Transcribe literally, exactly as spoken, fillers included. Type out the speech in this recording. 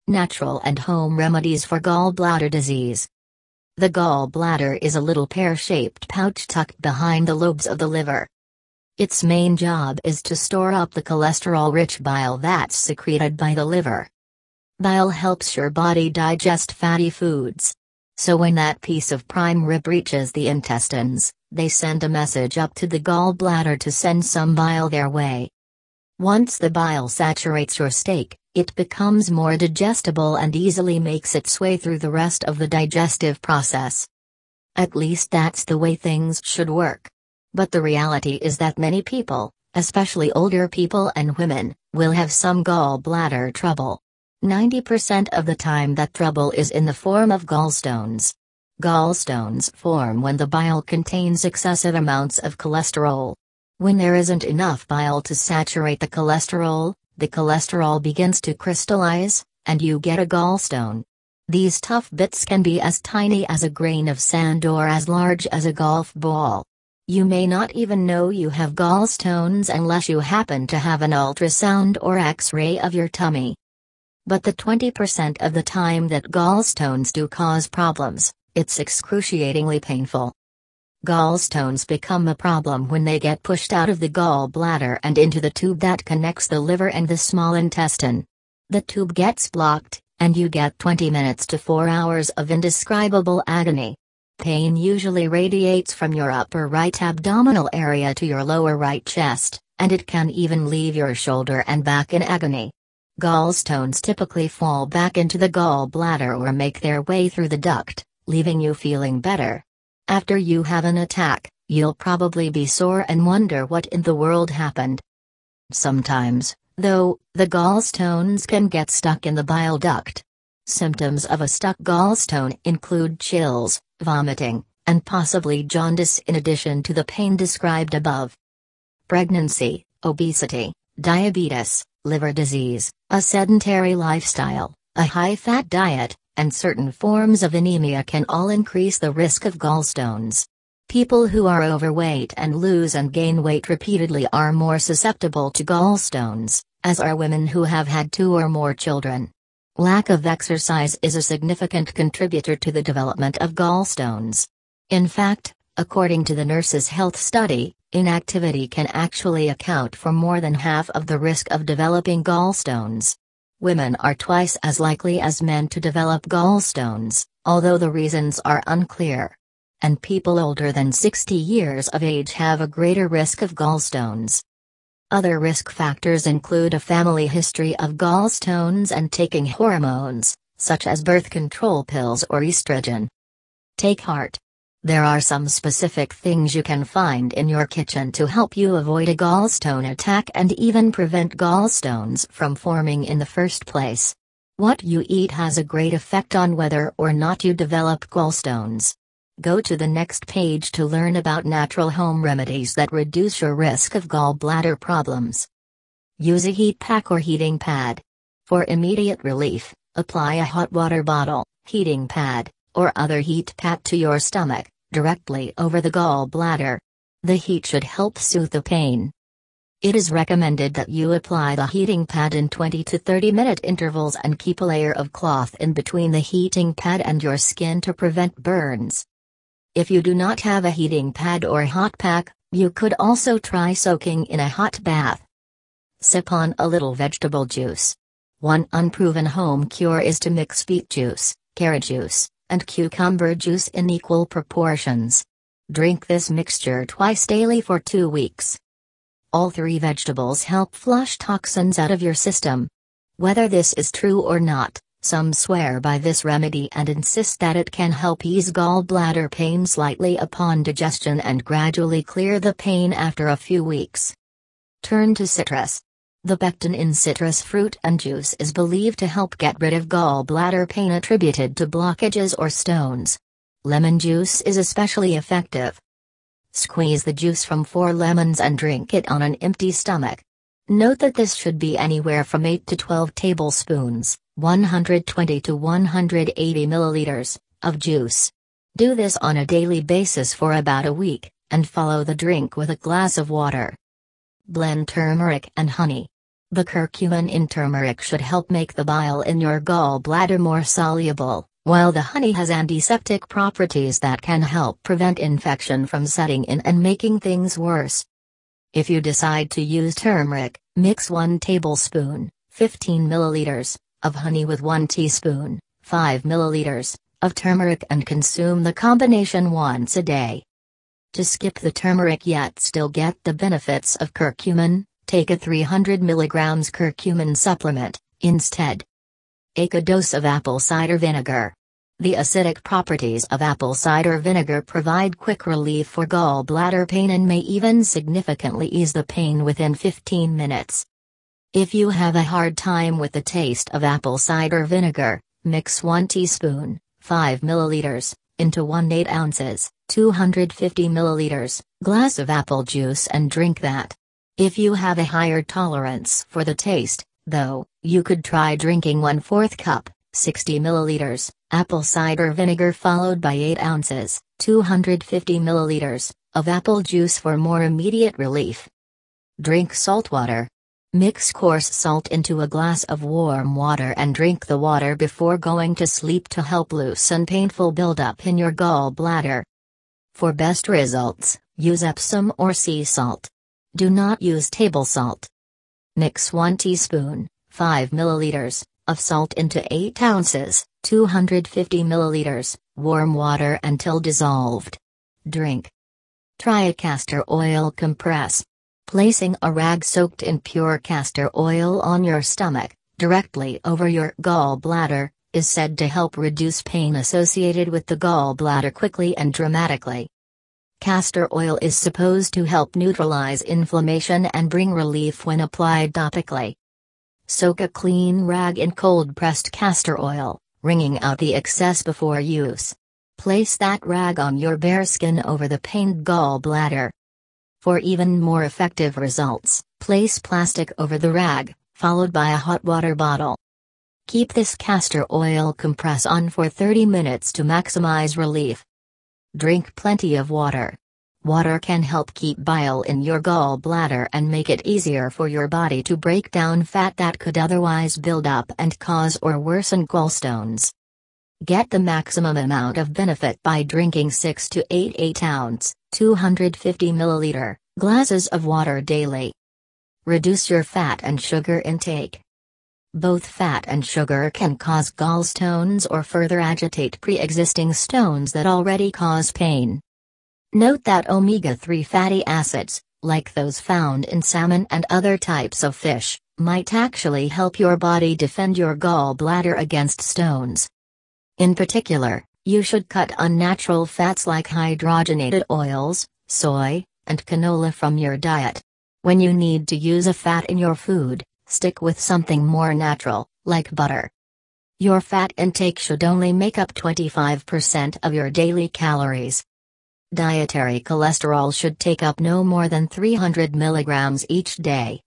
Natural and home remedies for gallbladder disease. The gallbladder is a little pear-shaped pouch tucked behind the lobes of the liver. Its main job is to store up the cholesterol-rich bile that's secreted by the liver. Bile helps your body digest fatty foods. So when that piece of prime rib reaches the intestines, they send a message up to the gallbladder to send some bile their way. Once the bile saturates your steak, it becomes more digestible and easily makes its way through the rest of the digestive process. At least that's the way things should work. But the reality is that many people, especially older people and women, will have some gallbladder trouble. ninety percent of the time that trouble is in the form of gallstones. Gallstones form when the bile contains excessive amounts of cholesterol. When there isn't enough bile to saturate the cholesterol, the cholesterol begins to crystallize, and you get a gallstone. These tough bits can be as tiny as a grain of sand or as large as a golf ball. You may not even know you have gallstones unless you happen to have an ultrasound or X-ray of your tummy. But the twenty percent of the time that gallstones do cause problems, it's excruciatingly painful. Gallstones become a problem when they get pushed out of the gallbladder and into the tube that connects the liver and the small intestine. The tube gets blocked, and you get twenty minutes to four hours of indescribable agony. Pain usually radiates from your upper right abdominal area to your lower right chest, and it can even leave your shoulder and back in agony. Gallstones typically fall back into the gallbladder or make their way through the duct, leaving you feeling better. After you have an attack, you'll probably be sore and wonder what in the world happened. Sometimes, though, the gallstones can get stuck in the bile duct. Symptoms of a stuck gallstone include chills, vomiting, and possibly jaundice in addition to the pain described above. Pregnancy, obesity, diabetes, liver disease, a sedentary lifestyle, a high-fat diet, and certain forms of anemia can all increase the risk of gallstones. People who are overweight and lose and gain weight repeatedly are more susceptible to gallstones, as are women who have had two or more children. Lack of exercise is a significant contributor to the development of gallstones. In fact, according to the Nurses' Health Study, inactivity can actually account for more than half of the risk of developing gallstones. Women are twice as likely as men to develop gallstones, although the reasons are unclear. And people older than sixty years of age have a greater risk of gallstones. Other risk factors include a family history of gallstones and taking hormones, such as birth control pills or estrogen. Take heart. There are some specific things you can find in your kitchen to help you avoid a gallstone attack and even prevent gallstones from forming in the first place. What you eat has a great effect on whether or not you develop gallstones. Go to the next page to learn about natural home remedies that reduce your risk of gallbladder problems. Use a heat pack or heating pad. For immediate relief, apply a hot water bottle, heating pad, or other heat pack to your stomach, directly over the gallbladder. The heat should help soothe the pain. It is recommended that you apply the heating pad in twenty to thirty minute intervals and keep a layer of cloth in between the heating pad and your skin to prevent burns. If you do not have a heating pad or hot pack, you could also try soaking in a hot bath. Sip on a little vegetable juice. One unproven home cure is to mix beet juice, carrot juice, and cucumber juice in equal proportions. Drink this mixture twice daily for two weeks. All three vegetables help flush toxins out of your system. Whether this is true or not, some swear by this remedy and insist that it can help ease gallbladder pain slightly upon digestion and gradually clear the pain after a few weeks. Turn to citrus. The pectin in citrus fruit and juice is believed to help get rid of gallbladder pain attributed to blockages or stones. Lemon juice is especially effective. Squeeze the juice from four lemons and drink it on an empty stomach. Note that this should be anywhere from eight to twelve tablespoons, one hundred twenty to one hundred eighty milliliters, of juice. Do this on a daily basis for about a week, and follow the drink with a glass of water. Blend turmeric and honey. The curcumin in turmeric should help make the bile in your gallbladder more soluble, while the honey has antiseptic properties that can help prevent infection from setting in and making things worse. If you decide to use turmeric, mix one tablespoon, fifteen milliliters, of honey with one teaspoon, five milliliters, of turmeric and consume the combination once a day. To skip the turmeric yet still get the benefits of curcumin, take a three hundred milligrams curcumin supplement, instead. Take a dose of apple cider vinegar. The acidic properties of apple cider vinegar provide quick relief for gallbladder pain and may even significantly ease the pain within fifteen minutes. If you have a hard time with the taste of apple cider vinegar, mix one teaspoon, five milliliters, into one eight ounces, two hundred fifty milliliters, glass of apple juice and drink that. If you have a higher tolerance for the taste, though, you could try drinking one fourth cup, sixty milliliters, apple cider vinegar followed by eight ounces, two hundred fifty milliliters, of apple juice for more immediate relief. Drink salt water. Mix coarse salt into a glass of warm water and drink the water before going to sleep to help loosen painful buildup in your gallbladder. For best results, use Epsom or sea salt. Do not use table salt. Mix one teaspoon, five milliliters, of salt into eight ounces, two hundred fifty milliliters, warm water until dissolved. Drink. Try a castor oil compress. Placing a rag soaked in pure castor oil on your stomach, directly over your gallbladder, is said to help reduce pain associated with the gallbladder quickly and dramatically. Castor oil is supposed to help neutralize inflammation and bring relief when applied topically. Soak a clean rag in cold-pressed castor oil, wringing out the excess before use. Place that rag on your bare skin over the pained gallbladder. For even more effective results, place plastic over the rag, followed by a hot water bottle. Keep this castor oil compress on for thirty minutes to maximize relief. Drink plenty of water. Water can help keep bile in your gallbladder and make it easier for your body to break down fat that could otherwise build up and cause or worsen gallstones. Get the maximum amount of benefit by drinking six to eight eight ounce, two hundred fifty milliliter, glasses of water daily. Reduce your fat and sugar intake. Both fat and sugar can cause gallstones or further agitate pre-existing stones that already cause pain. Note that omega three fatty acids, like those found in salmon and other types of fish, might actually help your body defend your gallbladder against stones. In particular, you should cut unnatural fats like hydrogenated oils, soy, and canola from your diet. When you need to use a fat in your food, stick with something more natural, like butter. Your fat intake should only make up twenty-five percent of your daily calories. Dietary cholesterol should take up no more than three hundred milligrams each day.